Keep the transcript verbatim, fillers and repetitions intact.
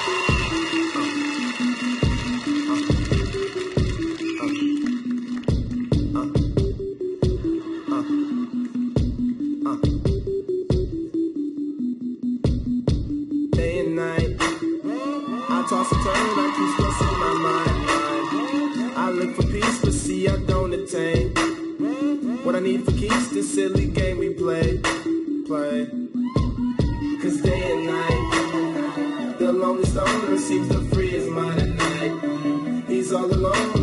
Day and night, I toss and turn, I keep stressing my mind. I look for peace, but see I don't attain what I need for keeps this silly game we play, play. Cause day and night, the lonely stoner seems to free his mind at night. He's all alone.